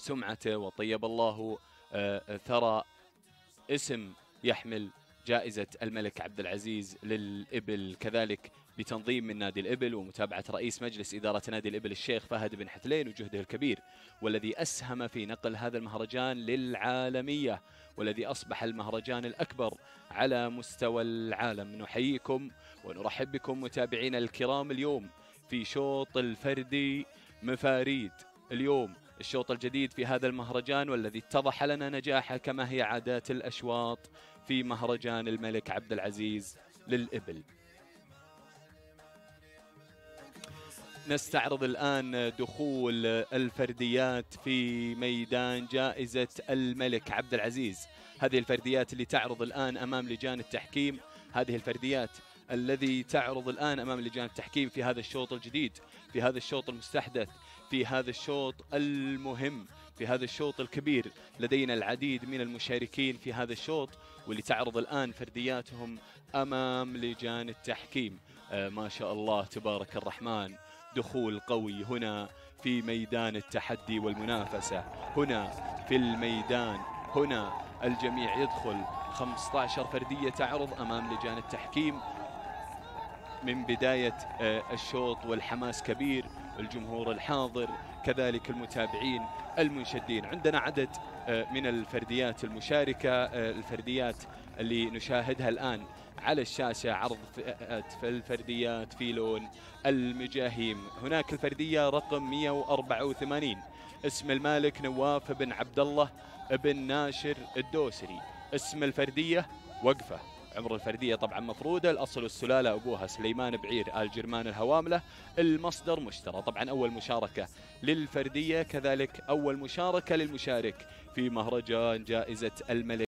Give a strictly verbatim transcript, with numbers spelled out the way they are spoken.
سمعته وطيب الله ثرى اسم يحمل جائزة الملك عبد العزيز للإبل، كذلك بتنظيم من نادي الإبل ومتابعة رئيس مجلس إدارة نادي الإبل الشيخ فهد بن حتلين وجهده الكبير، والذي أسهم في نقل هذا المهرجان للعالمية والذي أصبح المهرجان الأكبر على مستوى العالم. نحييكم ونرحب بكم متابعينا الكرام اليوم في شوط الفردي مفاريد. اليوم الشوط الجديد في هذا المهرجان والذي اتضح لنا نجاحه كما هي عادات الأشواط في مهرجان الملك عبد العزيز للإبل. نستعرض الآن دخول الفرديات في ميدان جائزة الملك عبد العزيز. هذه الفرديات اللي تعرض الآن أمام لجان التحكيم، هذه الفرديات الذي تعرض الآن أمام لجان التحكيم في هذا الشوط الجديد، في هذا الشوط المستحدث، في هذا الشوط المهم، في هذا الشوط الكبير. لدينا العديد من المشاركين في هذا الشوط واللي تعرض الآن فردياتهم أمام لجان التحكيم. آه ما شاء الله تبارك الرحمن، دخول قوي هنا في ميدان التحدي والمنافسة، هنا في الميدان، هنا الجميع يدخل. خمسة عشر فردية تعرض أمام لجان التحكيم من بداية الشوط، والحماس كبير، الجمهور الحاضر كذلك المتابعين المنشدين. عندنا عدد من الفرديات المشاركة، الفرديات اللي نشاهدها الآن على الشاشة، عرض في الفرديات في لون المجاهيم. هناك الفردية رقم مئة وأربعة وثمانين، اسم المالك نواف بن عبد الله بن ناشر الدوسري. اسم الفردية وقفة. عمر الفردية طبعا مفرودة، الأصل والسلالة أبوها سليمان بعير آل جرمان الهواملة، المصدر مشترى. طبعا أول مشاركة للفردية، كذلك أول مشاركة للمشارك في مهرجان جائزة الملك.